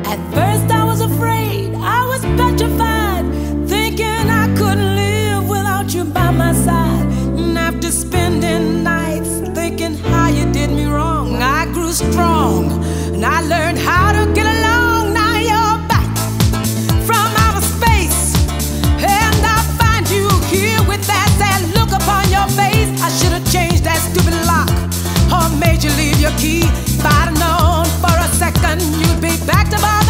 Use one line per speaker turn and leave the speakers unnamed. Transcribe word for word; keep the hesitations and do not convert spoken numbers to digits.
At first I was afraid, I was petrified, thinking I couldn't live without you by my side. And after spending nights thinking how you did me wrong, I grew strong and I learned how to get along. Now you're back from outer space, and I find you here with that sad look upon your face. I should have changed that stupid lock or made you leave your key. If I'd have known for a second you'd be back to bother.